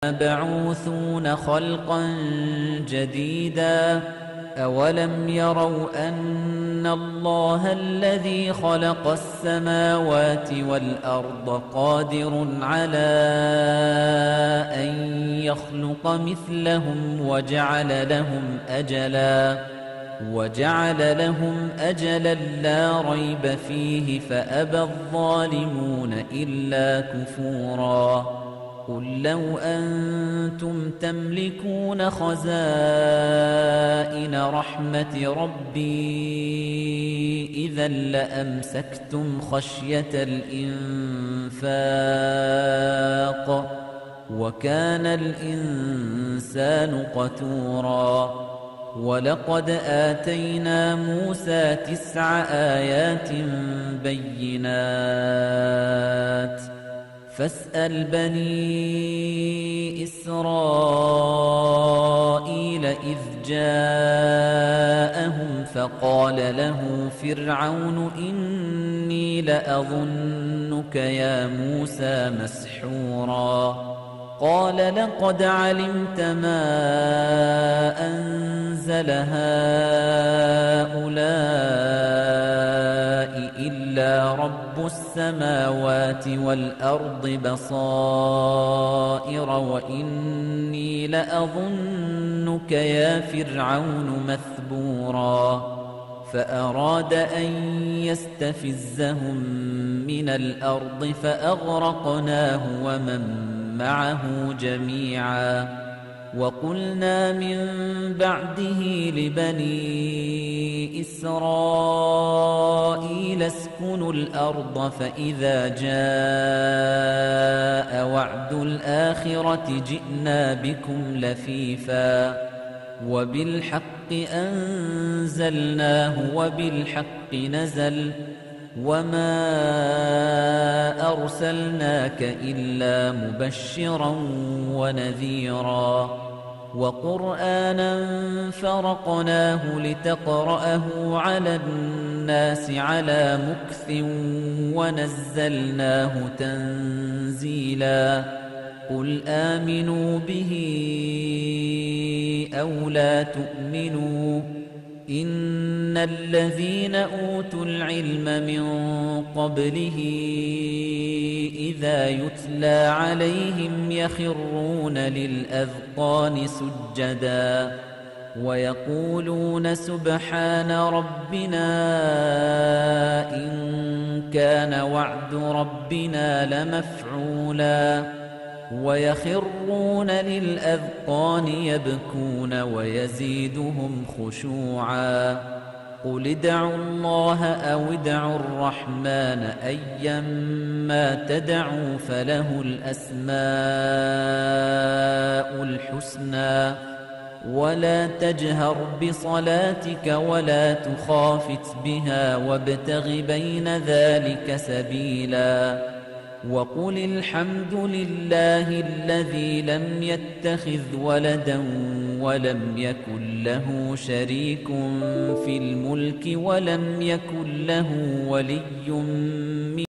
مَبْعُوثُونَ خَلْقًا جَدِيدًا أَوَلَمْ يَرَوْا أَنَّ اللَّهَ الَّذِي خَلَقَ السَّمَاوَاتِ وَالْأَرْضَ قَادِرٌ عَلَىٰ أَن يَخْلُقَ مِثْلَهُمْ وَجَعَلَ لَهُمْ أَجَلًا لَّا رَيْبَ فِيهِ فَأَبَى الظَّالِمُونَ إِلَّا كُفُورًا قُل لَّوْ أَنتُمْ تَمْلِكُونَ خَزَائِنَ رَحْمَةِ رَبِّي إِذًا لَّأَمْسَكْتُمْ خَشْيَةَ الْإِنفَاقِ وَكَانَ الْإِنسَانُ قَتُورًا وَلَقَدْ آتَيْنَا مُوسَى 9 آيَاتٍ بَيِّنَاتٍ فَاسْأَلْ بَنِي إِسْرَائِيلَ إِذْ جَاءَهُمْ فَقَالَ لَهُ فِرْعَوْنُ إِنِّي لَأَظُنُّكَ يَا مُوسَى مَسْحُورًا قَالَ لَقَدْ عَلِمْتَ مَا أَنزَلَ هَٰؤُلَاءِ إِلَّا رَبُّ السَّمَاوَاتِ وَالْأَرْضِ بَصَائِرَ وَإِنِّي لَأَظُنُّكَ يَا فِرْعَوْنُ مَثْبُورًا فَأَرَادَ أَن يَسْتَفِزَّهُم مِّنَ الْأَرْضِ فَأَغْرَقْنَاهُ وَمَن مَّعَهُ جَمِيعًا وَقُلْنَا مِن بَعْدِهِ لِبَنِي إِسْرَائِيلَ اسْكُنُوا الْأَرْضَ فَإِذَا جَاءَ وَعْدُ الْآخِرَةِ جِئْنَا بِكُمْ لَفِيفًا وَبِالْحَقِّ أَنزَلْنَاهُ وَبِالْحَقِّ نَزَلَ وَمَا أَرْسَلْنَاكَ إِلَّا مُبَشِّرًا وَنَذِيرًا وَقُرْآنًا فَرَقْنَاهُ لِتَقْرَأَهُ عَلَى النَّاسِ عَلَى مُكْثٍ وَنَزَّلْنَاهُ تَنزِيلًا قُلْ آمِنُوا بِهِ أَوْ لَا تُؤْمِنُوا إِنَّ الَّذِينَ أُوتُوا الْعِلْمَ مِن قَبْلِهِ إِذَا يُتْلَىٰ عَلَيْهِمْ يَخِرُّونَ لِلْأَذْقَانِ سُجَّدًا وَيَقُولُونَ سُبْحَانَ رَبِّنَا إِن كَانَ وَعْدُ رَبِّنَا لَمَفْعُولًا وَيَخِرُّونَ لِلْأَذْقَانِ يَبْكُونَ وَيَزِيدُهُمْ خُشُوعًا قُلِ ادْعُوا اللَّهَ أَوِ ادْعُوا الرَّحْمَٰنَ أَيًّا مَّا تَدْعُوا فَلَهُ الْأَسْمَاءُ الْحُسْنَىٰ وَلَا تَجْهَرْ بِصَلَاتِكَ وَلَا تُخَافِتْ بِهَا وَابْتَغِ بَيْنَ ذَٰلِكَ سَبِيلًا وَقُلِ الْحَمْدُ لِلَّهِ الَّذِي لَمْ يَتَّخِذْ وَلَدًا وَلَمْ يَكُن لَّهُ شَرِيكٌ فِي الْمُلْكِ وَلَمْ يَكُن لَّهُ وَلِيٌّ